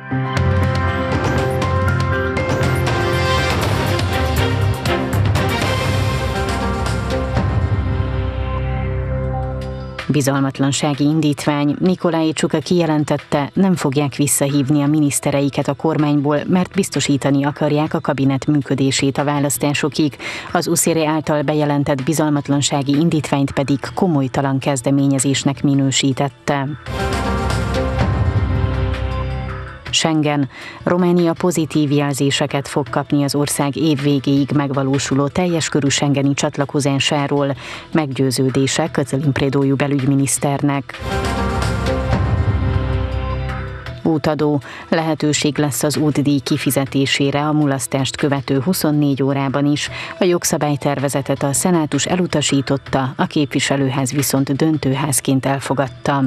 Bizalmatlansági indítvány. Nikolai Csuka kijelentette, nem fogják visszahívni a minisztereiket a kormányból, mert biztosítani akarják a kabinet működését a választásokig. Az USZR által bejelentett bizalmatlansági indítványt pedig komolytalan kezdeményezésnek minősítette. Schengen. Románia pozitív jelzéseket fog kapni az ország év végéig megvalósuló teljes körű schengeni csatlakozásáról. Meggyőződése Katalin Predóiu belügyminiszternek. Útadó. Lehetőség lesz az útdíj kifizetésére a mulasztást követő 24 órában is. A jogszabálytervezetet a szenátus elutasította, a képviselőház viszont döntőházként elfogadta.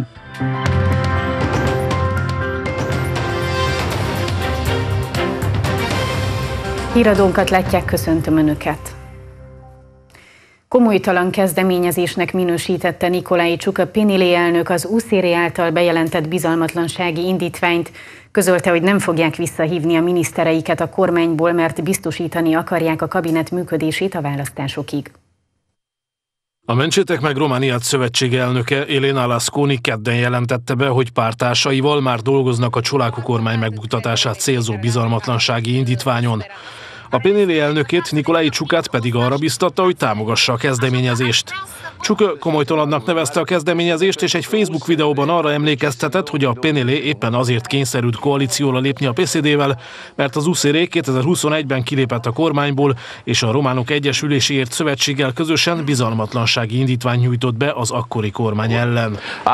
Híradónkat látják, köszöntöm Önöket! Komolytalan kezdeményezésnek minősítette Nikolai Csuka PNL elnök az USZR által bejelentett bizalmatlansági indítványt. Közölte, hogy nem fogják visszahívni a minisztereiket a kormányból, mert biztosítani akarják a kabinet működését a választásokig. A Mentsétek meg Romániát szövetség elnöke Elena Lasconi kedden jelentette be, hogy pártársaival már dolgoznak a Csoláku kormány megbuktatását célzó bizalmatlansági indítványon. A PNL elnökét, Nikolai Csukát pedig arra biztatta, hogy támogassa a kezdeményezést. Csuka komolytalannak nevezte a kezdeményezést, és egy Facebook videóban arra emlékeztetett, hogy a PNL éppen azért kényszerült koalícióra lépni a PSD-vel, mert az USZR 2021-ben kilépett a kormányból, és a Románok Egyesüléséért szövetséggel közösen bizalmatlansági indítványt nyújtott be az akkori kormány ellen.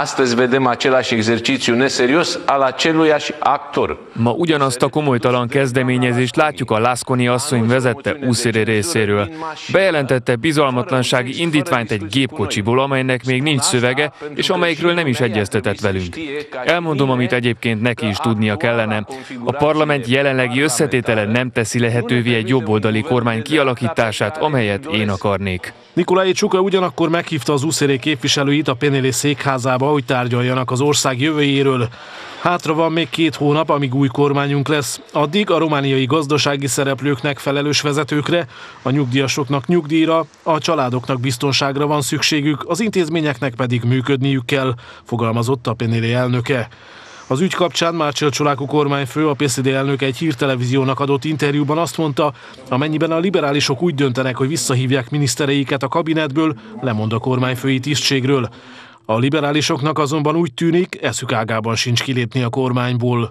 Ma ugyanazt a komolytalan kezdeményezést látjuk a Lasconi asszony vezette USZR részéről. Bejelentette bizalmatlansági indítványt egy gépkocsiból, amelynek még nincs szövege, és amelyikről nem is egyeztetett velünk. Elmondom, amit egyébként neki is tudnia kellene. A parlament jelenlegi összetétele nem teszi lehetővé egy jobboldali kormány kialakítását, amelyet én akarnék. Nikolai Csuka ugyanakkor meghívta az USZR képviselőit a PNL székházába, hogy tárgyaljanak az ország jövőjéről. Hátra van még 2 hónap, amíg új kormányunk lesz. Addig a romániai gazdasági szereplőknek felelős vezetőkre, a nyugdíjasoknak nyugdíjra, a családoknak biztonságra van szükségük, az intézményeknek pedig működniük kell, fogalmazott a PNL elnöke. Az ügy kapcsán Marcel Csoláku kormányfő, a PSD elnök egy hírtelevíziónak adott interjúban azt mondta, amennyiben a liberálisok úgy döntenek, hogy visszahívják minisztereiket a kabinetből, lemond a kormányfői tisztségről. A liberálisoknak azonban úgy tűnik, eszük ágában sincs kilépni a kormányból.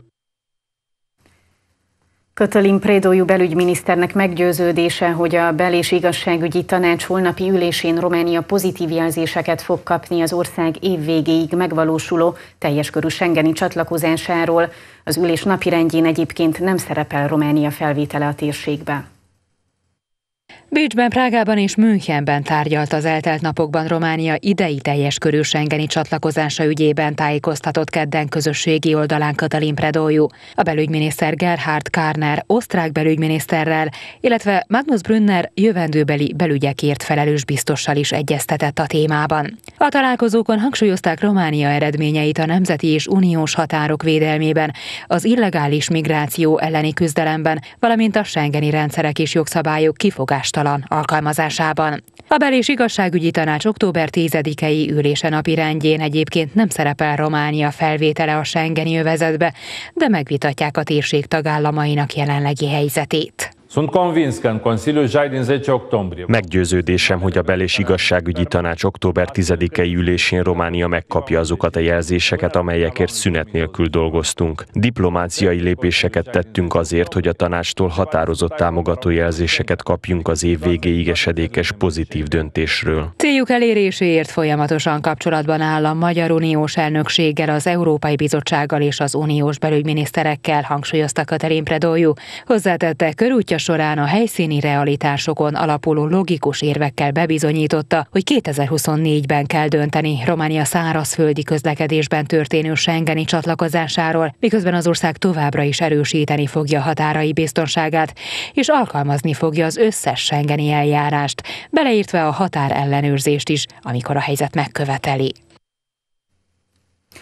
Katalin Predóiu belügyminiszternek meggyőződése, hogy a bel- és igazságügyi tanács holnapi ülésén Románia pozitív jelzéseket fog kapni az ország év végéig megvalósuló teljes körű schengeni csatlakozásáról. Az ülés napirendjén egyébként nem szerepel Románia felvétele a térségbe. Bécsben, Prágában és Münchenben tárgyalt az eltelt napokban Románia idei teljes körű schengeni csatlakozása ügyében, tájékoztatott kedden közösségi oldalán Katalin Predóiu. A belügyminiszter Gerhard Karner osztrák belügyminiszterrel, illetve Magnus Brunner jövendőbeli belügyekért felelős biztossal is egyeztetett a témában. A találkozókon hangsúlyozták Románia eredményeit a nemzeti és uniós határok védelmében, az illegális migráció elleni küzdelemben, valamint a schengeni rendszerek és jogszabályok kifogástalan alkalmazásában. A bel- és igazságügyi tanács október 10-i ülése napirendjén egyébként nem szerepel Románia felvétele a schengeni övezetbe, de megvitatják a térség tagállamainak jelenlegi helyzetét. Meggyőződésem, hogy a bel- és igazságügyi tanács október 10-i ülésén Románia megkapja azokat a jelzéseket, amelyekért szünet nélkül dolgoztunk. Diplomáciai lépéseket tettünk azért, hogy a tanácstól határozott támogató jelzéseket kapjunk az év végéig esedékes pozitív döntésről. Céljuk eléréséért folyamatosan kapcsolatban áll a Magyar Uniós elnökséggel, az Európai Bizottsággal és az uniós belügyminiszterekkel, hangsúlyozta Katalin Predóiu. Hozzátette, körútja során a helyszíni realitásokon alapuló logikus érvekkel bebizonyította, hogy 2024-ben kell dönteni Románia szárazföldi közlekedésben történő schengeni csatlakozásáról, miközben az ország továbbra is erősíteni fogja határai biztonságát, és alkalmazni fogja az összes schengeni eljárást, beleértve a határellenőrzést is, amikor a helyzet megköveteli.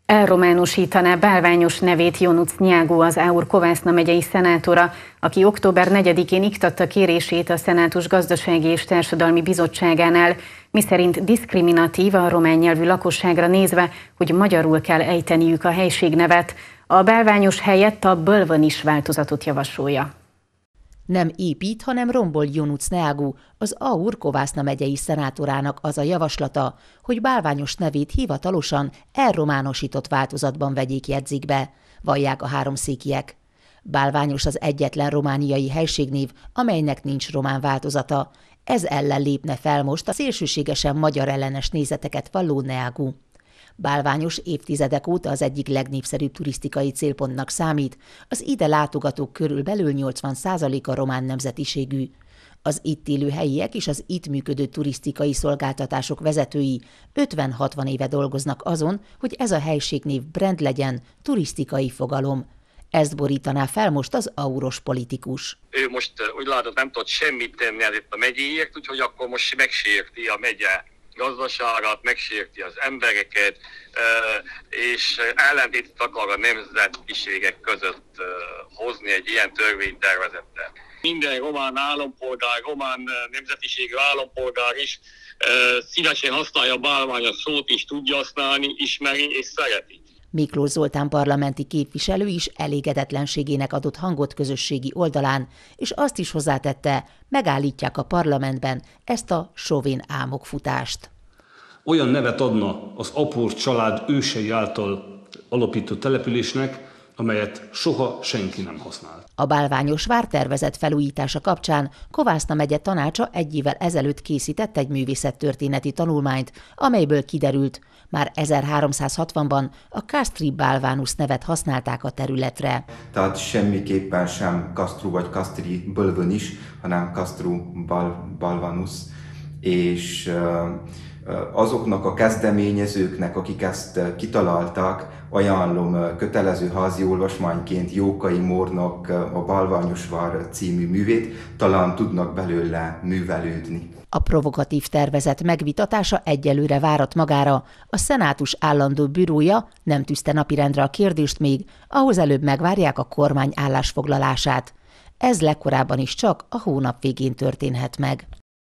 Elrománosítaná bálványos nevét Ionuț Neagu, az Aur-Kovászna megyei szenátora, aki október 4-én iktatta kérését a Szenátus Gazdasági és Társadalmi Bizottságánál, miszerint diszkriminatív a román nyelvű lakosságra nézve, hogy magyarul kell ejteniük a helységnevet. A bálványos helyett a Bălvăniș változatot javasolja. Nem épít, hanem rombol Ionuț Neagu, az Aur-Kovászna megyei szenátorának az a javaslata, hogy bálványos nevét hivatalosan elrománosított változatban vegyék jegyzékbe, vallják a háromszékiek. Bálványos az egyetlen romániai helységnév, amelynek nincs román változata. Ez ellen lépne fel most a szélsőségesen magyar ellenes nézeteket valló Neagu. Bálványos évtizedek óta az egyik legnépszerűbb turisztikai célpontnak számít, az ide látogatók körülbelül 80%-a román nemzetiségű. Az itt élő helyiek és az itt működő turisztikai szolgáltatások vezetői 50-60 éve dolgoznak azon, hogy ez a helységnév brand legyen, turisztikai fogalom. Ezt borítaná fel most az auros politikus. Ő most úgy látod, nem tudott semmit tenni itt a megyéért, úgyhogy akkor most megsérti a megye gazdaságát, megsérti az embereket, és ellentétet akar a nemzetiségek között hozni egy ilyen törvénytervezettel. Minden román állampolgár, román nemzetiségű állampolgár is szívesen használja a bálványos szót, is tudja használni, ismeri és szereti. Miklós Zoltán parlamenti képviselő is elégedetlenségének adott hangot közösségi oldalán, és azt is hozzátette, megállítják a parlamentben ezt a sovén álmokfutást. Olyan nevet adna az Apor család ősei által alapított településnek, amelyet soha senki nem használt. A bálványos vártervezet felújítása kapcsán Kovászna megye tanácsa egy évvel ezelőtt készített egy művészettörténeti tanulmányt, amelyből kiderült, már 1360-ban a Castri Balvanus nevet használták a területre. Tehát semmiképpen sem Castru vagy Castri Bălvăniș, hanem Castru Balvanus, és azoknak a kezdeményezőknek, akik ezt kitalálták, ajánlom kötelező házi olvasmányként Jókai Mórnak a Bálványos vár című művét, talán tudnak belőle művelődni. A provokatív tervezet megvitatása egyelőre várat magára. A szenátus állandó bürója nem tűzte napirendre a kérdést még, ahhoz előbb megvárják a kormány állásfoglalását. Ez legkorábban is csak a hónap végén történhet meg.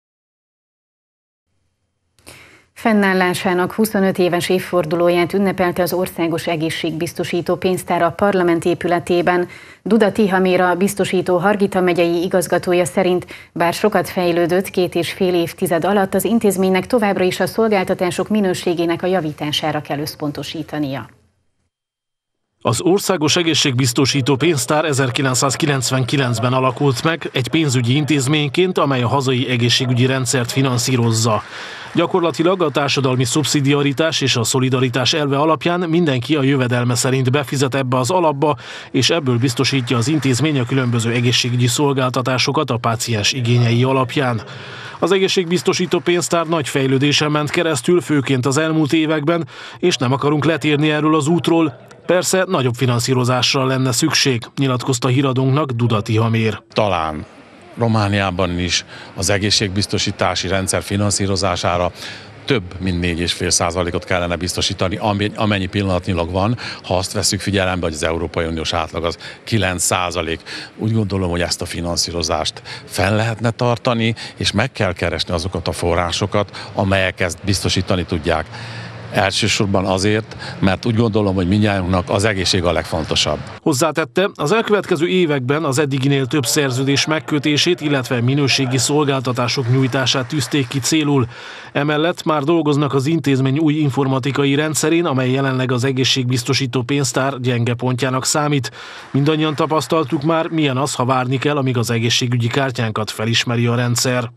Fennállásának 25 éves évfordulóját ünnepelte az Országos Egészségbiztosító Pénztár a parlament épületében. Duda Tihamér, a biztosító Hargita megyei igazgatója szerint, bár sokat fejlődött 2,5 évtized alatt, az intézménynek továbbra is a szolgáltatások minőségének a javítására kell összpontosítania. Az Országos Egészségbiztosító Pénztár 1999-ben alakult meg egy pénzügyi intézményként, amely a hazai egészségügyi rendszert finanszírozza. Gyakorlatilag a társadalmi szubszidiaritás és a szolidaritás elve alapján mindenki a jövedelme szerint befizet ebbe az alapba, és ebből biztosítja az intézmény a különböző egészségügyi szolgáltatásokat a páciens igényei alapján. Az Egészségbiztosító Pénztár nagy fejlődésen ment keresztül, főként az elmúlt években, és nem akarunk letérni erről az útról. Persze nagyobb finanszírozásra lenne szükség, nyilatkozta híradónknak Duda Tihamér. Talán Romániában is az egészségbiztosítási rendszer finanszírozására több mint 4,5%-ot kellene biztosítani, amennyi pillanatnyilag van, ha azt vesszük figyelembe, hogy az Európai Uniós átlag az 9%. Úgy gondolom, hogy ezt a finanszírozást fenn lehetne tartani, és meg kell keresni azokat a forrásokat, amelyek ezt biztosítani tudják. Elsősorban azért, mert úgy gondolom, hogy mindnyájunknak az egészség a legfontosabb. Hozzátette, az elkövetkező években az eddiginél több szerződés megkötését, illetve minőségi szolgáltatások nyújtását tűzték ki célul. Emellett már dolgoznak az intézmény új informatikai rendszerén, amely jelenleg az Egészségbiztosító Pénztár gyenge pontjának számít. Mindannyian tapasztaltuk már, milyen az, ha várni kell, amíg az egészségügyi kártyánkat felismeri a rendszer.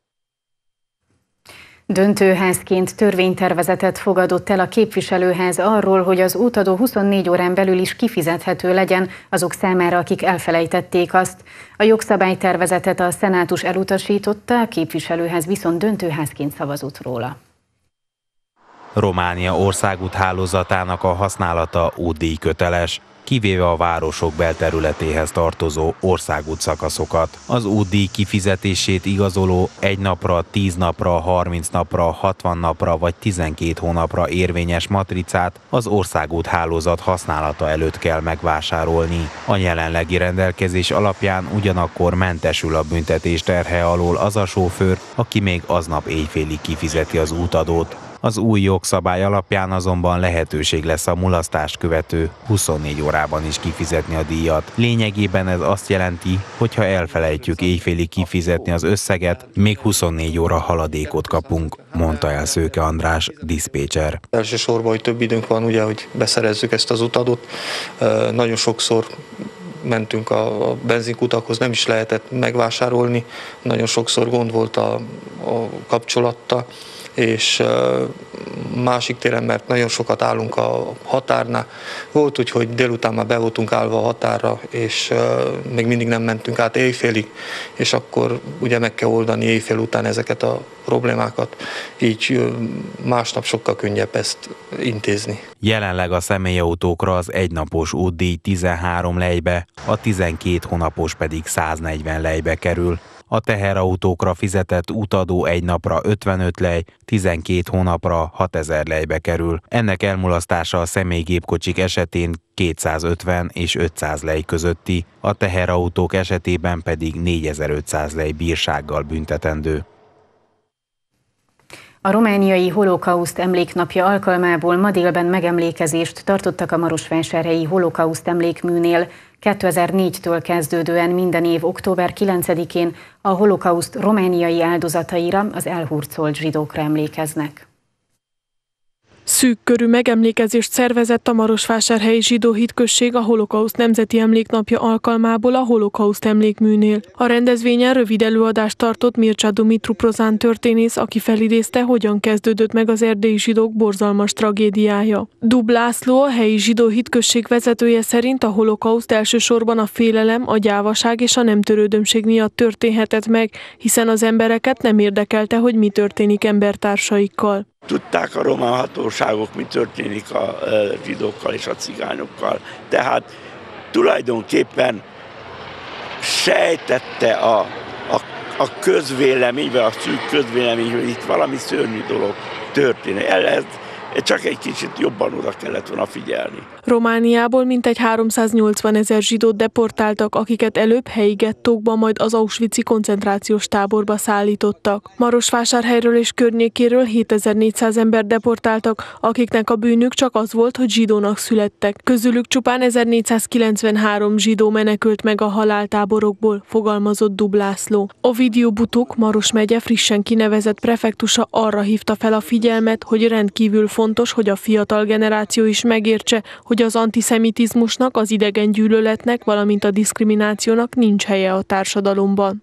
Döntőházként törvénytervezetet fogadott el a képviselőház arról, hogy az útadó 24 órán belül is kifizethető legyen azok számára, akik elfelejtették azt. A jogszabálytervezetet a szenátus elutasította, a képviselőház viszont döntőházként szavazott róla. Románia országút hálózatának a használata útdíjköteles. kivéve a városok belterületéhez tartozó országút szakaszokat. Az útdíj kifizetését igazoló 1 napra, 10 napra, 30 napra, 60 napra vagy 12 hónapra érvényes matricát az országút hálózat használata előtt kell megvásárolni. A jelenlegi rendelkezés alapján ugyanakkor mentesül a büntetés terhe alól az a sofőr, aki még aznap éjfélig kifizeti az útadót. Az új jogszabály alapján azonban lehetőség lesz a mulasztást követő 24 órában is kifizetni a díjat. Lényegében ez azt jelenti, hogy ha elfelejtjük éjfélig kifizetni az összeget, még 24 óra haladékot kapunk, mondta el Szőke András, diszpécser. Elsősorban, hogy több időnk van, ugye, hogy beszerezzük ezt az utadót. Nagyon sokszor mentünk a benzinkutakhoz, nem is lehetett megvásárolni, nagyon sokszor gond volt a kapcsolattal, és másik téren, mert nagyon sokat állunk a határnál. Volt úgy, hogy délután már be voltunk állva a határra, és még mindig nem mentünk át éjfélig, és akkor ugye meg kell oldani éjfél után ezeket a problémákat, így másnap sokkal könnyebb ezt intézni. Jelenleg a személyautókra az egynapos útdíj 13 lejbe, a 12 hónapos pedig 140 lejbe kerül. A teherautókra fizetett útadó 1 napra 55 lej, 12 hónapra 6000 lejbe kerül. Ennek elmulasztása a személygépkocsik esetén 250 és 500 lej közötti, a teherautók esetében pedig 4500 lej bírsággal büntetendő. A romániai holokauszt emléknapja alkalmából ma délben megemlékezést tartottak a marosvásárhelyi holokauszt emlékműnél. 2004-től kezdődően minden év október 9-én a holokauszt romániai áldozataira, az elhurcolt zsidókra emlékeznek. Szűk körű megemlékezést szervezett a Marosvásárhelyi Zsidó Hitközség a holokauszt nemzeti emléknapja alkalmából a holokauszt emlékműnél. A rendezvényen rövid előadást tartott Mircea Dumitru Prozán történész, aki felidézte, hogyan kezdődött meg az erdélyi zsidók borzalmas tragédiája. Dub László, a helyi zsidó hitközség vezetője szerint a holokauszt elsősorban a félelem, a gyávaság és a nem törődömség miatt történhetett meg, hiszen az embereket nem érdekelte, hogy mi történik embertársaikkal. Tudták a román hatóságok, mi történik a zsidókkal és a cigányokkal. Tehát tulajdonképpen sejtette a közvélemény, vagy a szűk közvélemény, hogy itt valami szörnyű dolog történik. Csak egy kicsit jobban oda kellett volna figyelni. Romániából mintegy 380 000 zsidót deportáltak, akiket előbb helyi gettókba, majd az auschwitzi koncentrációs táborba szállítottak. Marosvásárhelyről és környékéről 7400 ember deportáltak, akiknek a bűnük csak az volt, hogy zsidónak születtek. Közülük csupán 1493 zsidó menekült meg a haláltáborokból, fogalmazott Dub László. Ovidiu Butuk, Maros megye frissen kinevezett prefektusa arra hívta fel a figyelmet, hogy rendkívül fontos, hogy a fiatal generáció is megértse, hogy az antiszemitizmusnak, az idegengyűlöletnek, valamint a diszkriminációnak nincs helye a társadalomban.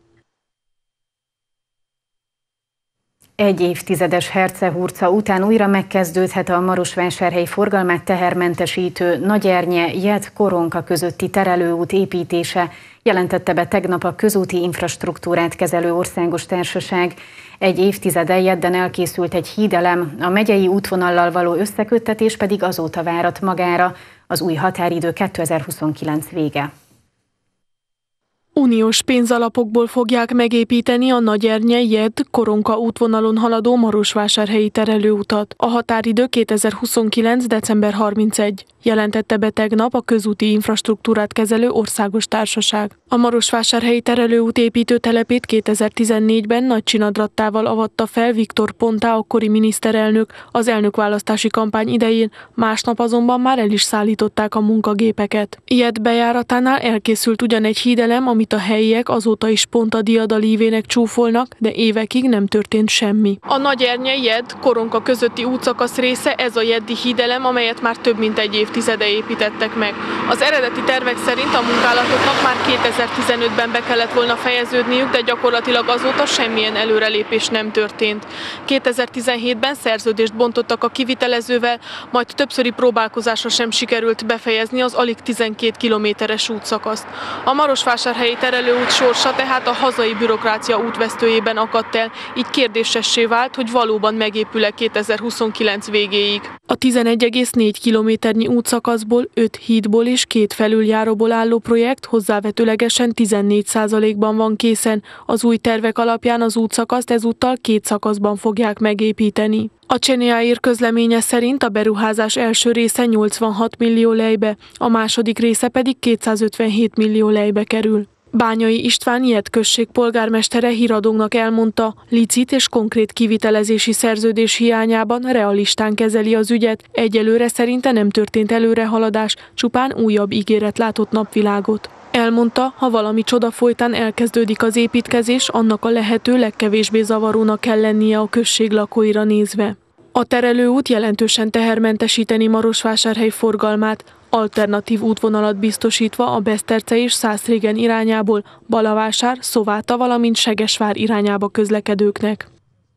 Egy évtizedes hercehurca után újra megkezdődhet a Marosvásárhely forgalmát tehermentesítő Nagyernye-Jed-Koronka közötti terelőút építése, jelentette be tegnap a közúti infrastruktúrát kezelő országos társaság. Egy évtizede Jedden elkészült egy hídelem, a megyei útvonallal való összeköttetés pedig azóta várat magára. Az új határidő 2029 vége. Uniós pénzalapokból fogják megépíteni a Nagyernye-Jed-Koronka útvonalon haladó marosvásárhelyi terelőutat. A határidő 2029. december 31. Jelentette be tegnap a közúti infrastruktúrát kezelő országos társaság. A marosvásárhelyi terelőút építőtelepét 2014-ben nagy csinadrattával avatta fel Viktor Ponta, akkori miniszterelnök az elnökválasztási kampány idején, másnap azonban már el is szállították a munkagépeket. Jed bejáratánál elkészült ugyan egy hídelem, amit a helyiek azóta is Ponta diadalívének csúfolnak, de évekig nem történt semmi. A Nagyernye-Jed-Koronka közötti útszakasz része ez a jeddi hídelem, amelyet már több mint egy évtizede építettek meg. Az eredeti tervek szerint a munkálatoknak már 2015-ben be kellett volna fejeződniük, de gyakorlatilag azóta semmilyen előrelépés nem történt. 2017-ben szerződést bontottak a kivitelezővel, majd többszöri próbálkozásra sem sikerült befejezni az alig 12 kilométeres útszakaszt. A Marosvásárhelyi terelőút sorsa tehát a hazai bürokrácia útvesztőjében akadt el, így kérdésessé vált, hogy valóban megépül-e 2029 végéig. A 11,4 kilométernyi útszakaszból, 5 hídból és 2 felüljáróból álló projekt hozzávetőlegesen 14%-ban van készen. Az új tervek alapján az útszakaszt ezúttal 2 szakaszban fogják megépíteni. A CNEAIR közleménye szerint a beruházás első része 86 millió lejbe, a második része pedig 257 millió lejbe kerül. Bányai István Ilyet község polgármestere híradónknak elmondta, licit és konkrét kivitelezési szerződés hiányában realistán kezeli az ügyet, egyelőre szerinte nem történt előrehaladás, csupán újabb ígéret látott napvilágot. Elmondta, ha valami csoda folytán elkezdődik az építkezés, annak a lehető legkevésbé zavarónak kell lennie a község lakóira nézve. A terelőút jelentősen tehermentesíteni Marosvásárhely forgalmát, alternatív útvonalat biztosítva a Beszterce és Szászrégen irányából Balavásár, Szováta, valamint Segesvár irányába közlekedőknek.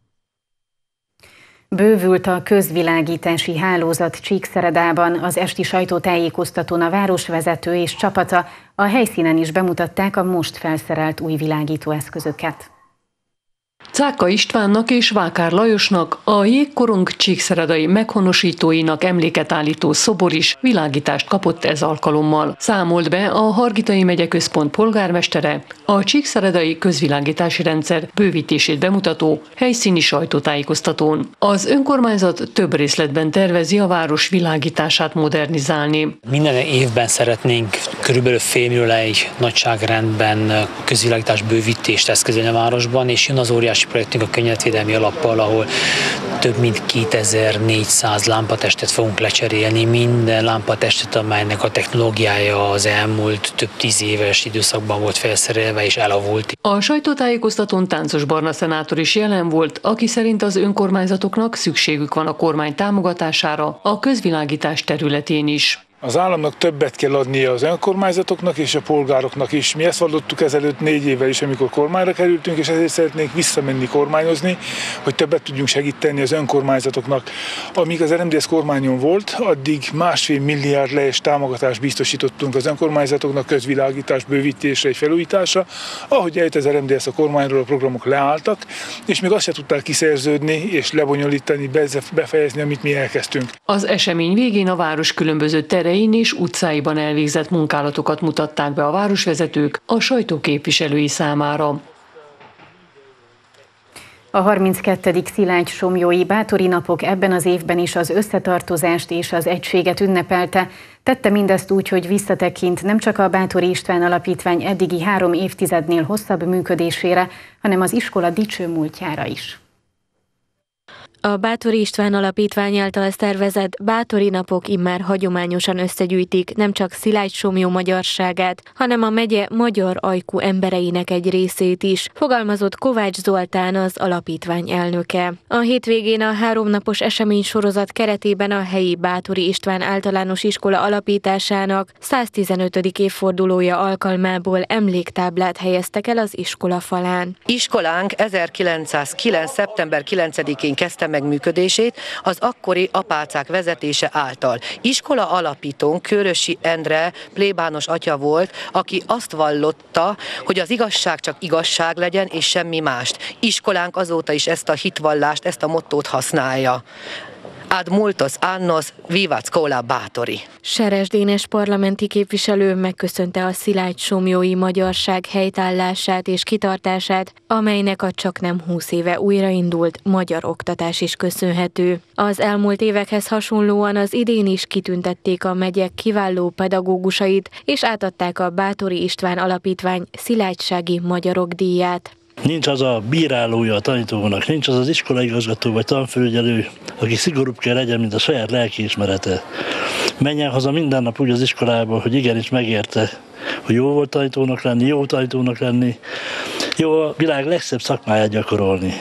Bővült a közvilágítási hálózat Csíkszeredában. Az esti sajtótájékoztatón a városvezető és csapata a helyszínen is bemutatták a most felszerelt új világítóeszközöket. Cáka Istvánnak és Vákár Lajosnak, a jégkorong csíkszeredai meghonosítóinak emléket állító szobor is világítást kapott ez alkalommal. Számolt be a Hargitai megyeközpont polgármestere a csíkszeredai közvilágítási rendszer bővítését bemutató helyszíni sajtótájékoztatón. Az önkormányzat több részletben tervezi a város világítását modernizálni. Minden évben szeretnénk körülbelül félmillióig nagyságrendben közvilágítás bővítést eszközölni a városban, és jön az óriási projektünk a környezetvédelmi alappal, ahol több mint 2400 lámpatestet fogunk lecserélni, minden lámpatestet, amelynek a technológiája az elmúlt több 10 éves időszakban volt felszerelve és elavult. A sajtótájékoztatón Táncos Barna szenátor is jelen volt, aki szerint az önkormányzatoknak szükségük van a kormány támogatására a közvilágítás területén is. Az államnak többet kell adnia az önkormányzatoknak és a polgároknak is. Mi ezt vallottuk ezelőtt 4 évvel is, amikor kormányra kerültünk, és ezért szeretnénk visszamenni kormányozni, hogy többet tudjunk segíteni az önkormányzatoknak. Amíg az RMDSZ kormányon volt, addig 1,5 milliárd lejes támogatást biztosítottunk az önkormányzatoknak közvilágítás bővítésre és felújításra. Ahogy eljött az RMDSZ a kormányról, a programok leálltak, és még azt se tudták kiszerződni és lebonyolítani, befejezni, amit mi elkezdtünk. Az esemény végén a város különböző terein és utcáiban elvégzett munkálatokat mutatták be a városvezetők a sajtóképviselői számára. A 32. Szilágy-Somlyói Bátori napok ebben az évben is az összetartozást és az egységet ünnepelte. Tette mindezt úgy, hogy visszatekint nem csak a Bátori István Alapítvány eddigi 3 évtizednél hosszabb működésére, hanem az iskola dicső múltjára is. A Bátori István Alapítvány által szervezett Bátori napok immár hagyományosan összegyűjtik nem csak Szilágy-Somlyó magyarságát, hanem a megye magyar ajkú embereinek egy részét is, fogalmazott Kovács Zoltán, az alapítvány elnöke. A hétvégén a 3 napos eseménysorozat keretében a helyi Bátori István általános iskola alapításának 115. évfordulója alkalmából emléktáblát helyeztek el az iskola falán. Iskolánk 1909. szeptember 9-én kezdte meg működését az akkori apácák vezetése által. Iskola alapítónk Körösi Endre plébános atya volt, aki azt vallotta, hogy az igazság csak igazság legyen, és semmi mást. Iskolánk azóta is ezt a hitvallást, ezt a mottót használja. Ad multos annos vivat scola Bátori. Seres Dénes parlamenti képviselő megköszönte a szilágy-somlyói magyarság helytállását és kitartását, amelynek a csaknem 20 éve újraindult magyar oktatás is köszönhető. Az elmúlt évekhez hasonlóan az idén is kitüntették a megyek kiváló pedagógusait, és átadták a Bátori István Alapítvány szilágysági magyarok díját. Nincs az a bírálója a tanítónak, nincs az az iskolaigazgató vagy tanfelügyelő, aki szigorúbb kell legyen, mint a saját lelkiismerete. Menjen haza minden nap úgy az iskolából, hogy igenis megérte, hogy jó volt tanítónak lenni, jó tanítónak lenni, jó a világ legszebb szakmáját gyakorolni.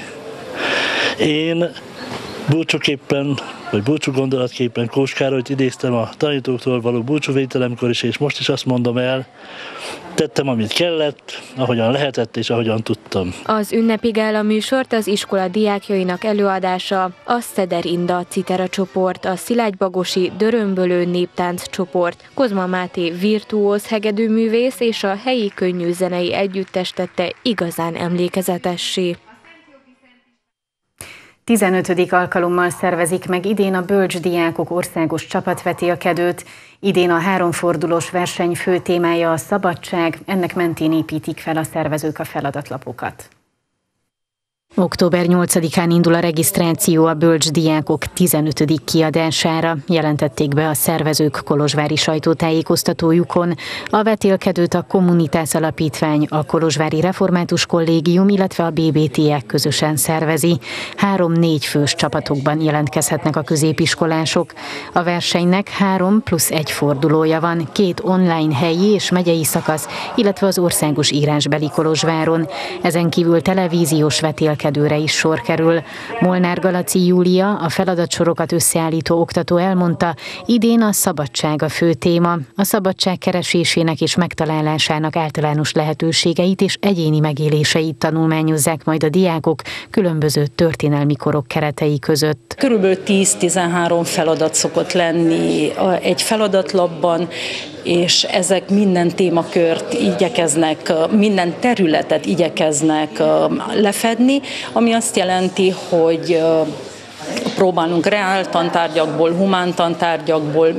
Én búcsúképpen, vagy búcsú gondolatképpen Kós Károlyt idéztem a tanítóktól való búcsúvételemkor is, és most is azt mondom el, tettem, amit kellett, ahogyan lehetett és ahogyan tudtam. Az ünnepi gála műsort az iskola diákjainak előadása, a Szeder Inda Citera csoport, a Szilágybagosi Dörömbölő néptánc csoport, Kozma Máté virtuóz hegedűművész és a helyi könnyűzenei együttes tette igazán emlékezetessé. 15. alkalommal szervezik meg idén a bölcsdiákok országos csapatvetélkedőt. Idén a 3 fordulós verseny fő témája a szabadság, ennek mentén építik fel a szervezők a feladatlapokat. Október 8-án indul a regisztráció a bölcsdiákok 15. kiadására, jelentették be a szervezők kolozsvári sajtótájékoztatójukon. A vetélkedőt a Communitas Alapítvány, a Kolozsvári Református Kollégium, illetve a BBT-ek közösen szervezi. 3-4 fős csapatokban jelentkezhetnek a középiskolások. A versenynek 3+1 fordulója van, 2 online helyi és megyei szakasz, illetve az országos írásbeli Kolozsváron. Ezen kívül televíziós vetélkedőre is sor kerül. Molnár Galaci Júlia, a feladatsorokat összeállító oktató elmondta, idén a szabadság a fő téma. A szabadság keresésének és megtalálásának általános lehetőségeit és egyéni megéléseit tanulmányozzák majd a diákok különböző történelmi korok keretei között. Körülbelül 10-13 feladat szokott lenni egy feladatlapban, és ezek minden témakört igyekeznek, minden területet igyekeznek lefedni, ami azt jelenti, hogy próbálunk reál tantárgyakból, humán tantárgyakból,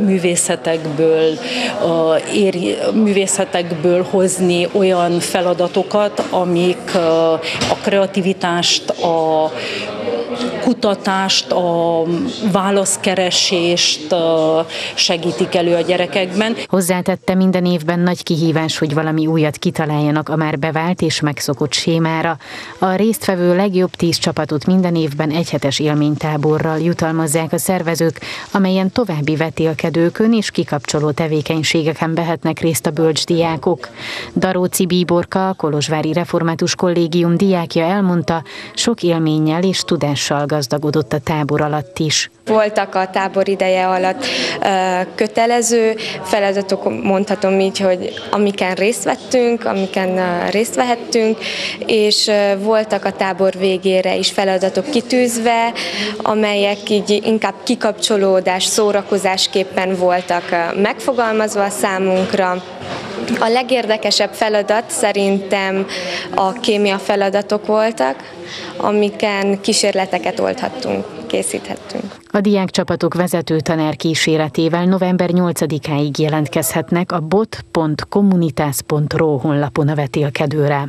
művészetekből hozni olyan feladatokat, amik a kreativitást, a kutatást, a válaszkeresést segítik elő a gyerekekben. Hozzátette, minden évben nagy kihívás, hogy valami újat kitaláljanak a már bevált és megszokott sémára. A résztvevő legjobb 10 csapatot minden évben egyhetes élménytáborral jutalmazzák a szervezők, amelyen további vetélkedőkön és kikapcsoló tevékenységeken vehetnek részt a bölcsdiákok. Daróci Bíborka, a Kolozsvári Református Kollégium diákja elmondta, sok élménnyel és tudással gazdagodott a tábor alatt is. Voltak a tábor ideje alatt kötelező feladatok, mondhatom így, hogy amiken részt vettünk, amiken részt vehettünk, és voltak a tábor végére is feladatok kitűzve, amelyek így inkább kikapcsolódás, szórakozásképpen voltak megfogalmazva számunkra. A legérdekesebb feladat szerintem a kémia feladatok voltak, amiken kísérleteket készíthettünk. A diákcsapatok vezető tanár kíséretével november 8-áig jelentkezhetnek a bot.communitas.ro honlapon a vetélkedőre.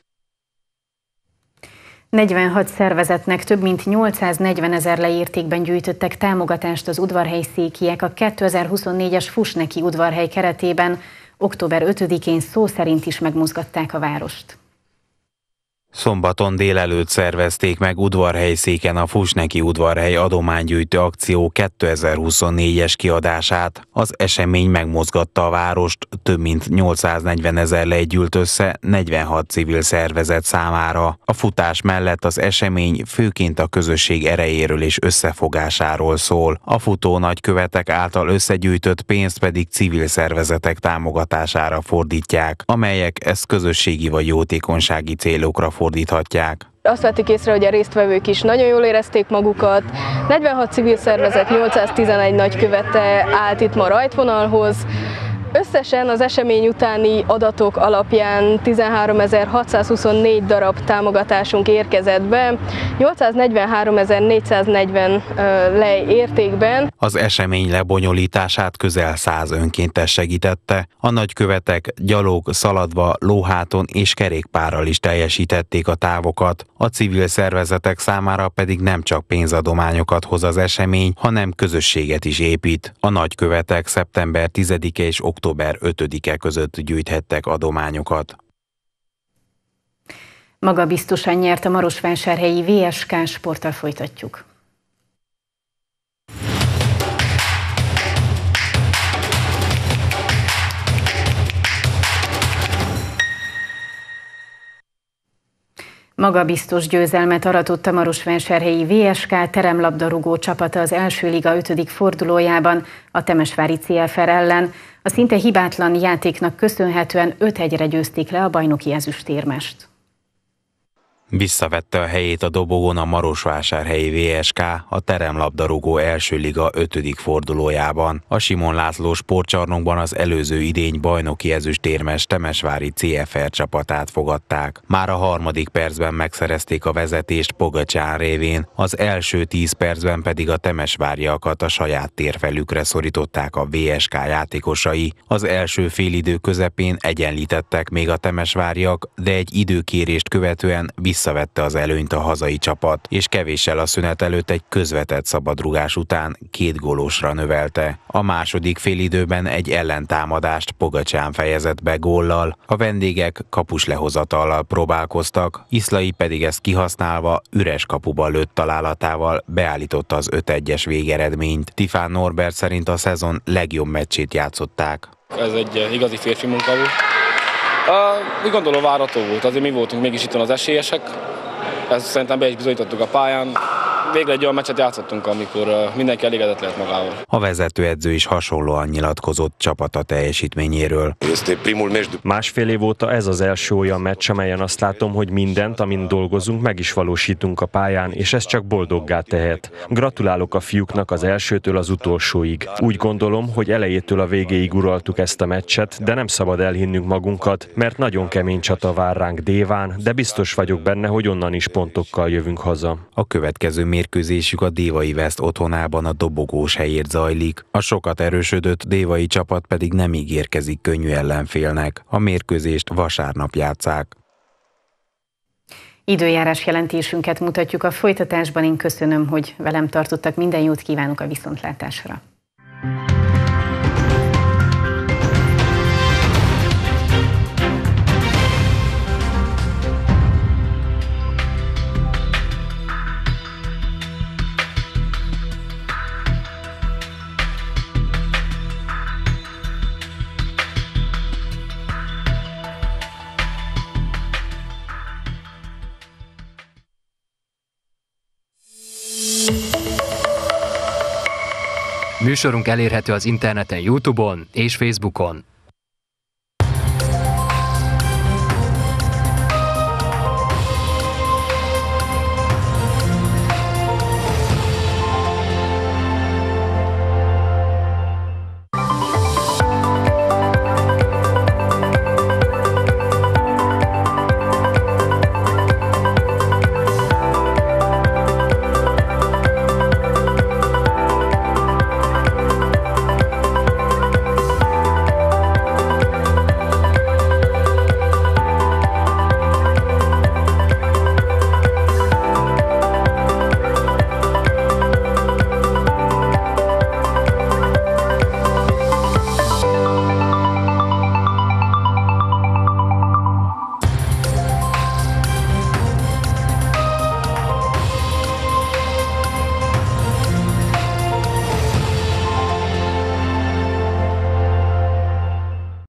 46 szervezetnek több mint 840 000 leértékben gyűjtöttek támogatást az udvarhelyszékiek a 2024-es Fuss neki udvarhely keretében. Október 5-én szó szerint is megmozgatták a várost. Szombaton délelőtt szervezték meg udvarhelyszéken a Fuss neki udvarhely adománygyűjtő akció 2024-es kiadását. Az esemény megmozgatta a várost, több mint 840 000 lej gyűlt össze 46 civil szervezet számára. A futás mellett az esemény főként a közösség erejéről és összefogásáról szól. A futó nagykövetek által összegyűjtött pénzt pedig civil szervezetek támogatására fordítják, amelyek ezt közösségi vagy jótékonysági célokra fordíthatják. Azt vettük észre, hogy a résztvevők is nagyon jól érezték magukat. 46 civil szervezet, 811 nagykövete állt itt ma rajtvonalhoz. Összesen az esemény utáni adatok alapján 13.624 darab támogatásunk érkezett be, 843.440 lej értékben. Az esemény lebonyolítását közel 100 önkéntes segítette. A nagykövetek gyalog, szaladva, lóháton és kerékpárral is teljesítették a távokat. A civil szervezetek számára pedig nem csak pénzadományokat hoz az esemény, hanem közösséget is épít. A nagykövetek szeptember 10-e és október 5-e között gyűjthettek adományokat. Magabiztosan nyert a marosvásárhelyi VSK, sporttal folytatjuk. Magabiztos győzelmet aratott a marosvásárhelyi VSK teremlabdarúgó csapata az első liga 5. fordulójában a temesvári CFR ellen. A szinte hibátlan játéknak köszönhetően 5-1-re győzték le a bajnoki ezüstérmest. Visszavette a helyét a dobogón a marosvásárhelyi VSK a teremlabdarúgó első liga 5. fordulójában. A Simon László sportcsarnokban az előző idény bajnoki ezüstérmes temesvári CFR csapatát fogadták. Már a 3. percben megszerezték a vezetést Pogacsán révén, az első 10 percben pedig a temesváriakat a saját térfelükre szorították a VSK játékosai. Az első félidő közepén egyenlítettek még a temesváriak, de egy időkérést követően visszavette az előnyt a hazai csapat, és kevéssel a szünet előtt egy közvetett szabadrugás után 2 gólosra növelte. A második félidőben egy ellentámadást Pogacsán fejezett be góllal, a vendégek kapus lehozatallal próbálkoztak, Iszlai pedig ezt kihasználva üres kapuba lőtt találatával beállította az 5-1-es végeredményt. Tifán Norbert szerint a szezon legjobb meccsét játszották. Ez egy igazi férfi munka volt. Úgy gondolom várható volt, azért mi voltunk mégis itt az esélyesek, ezt szerintem be is bizonyítottuk a pályán. Végre egy olyan meccset játszottunk, amikor mindenki elégedett lehet magával. A vezetőedző is hasonlóan nyilatkozott csapata teljesítményéről. Másfél év óta ez az első olyan meccs, amelyen azt látom, hogy mindent, amin dolgozunk, meg is valósítunk a pályán, és ez csak boldoggá tehet. Gratulálok a fiúknak az elsőtől az utolsóig. Úgy gondolom, hogy elejétől a végéig uraltuk ezt a meccset, de nem szabad elhinnünk magunkat, mert nagyon kemény csata vár ránk Déván, de biztos vagyok benne, hogy onnan is pontokkal jövünk haza. A következő mérkőzésük a Dévai West otthonában a dobogós helyért zajlik. A sokat erősödött dévai csapat pedig nem ígérkezik könnyű ellenfélnek. A mérkőzést vasárnap játsszák. Időjárás jelentésünket mutatjuk a folytatásban. Én köszönöm, hogy velem tartottak. Minden jót kívánok a viszontlátásra. Műsorunk elérhető az interneten, YouTube-on és Facebookon.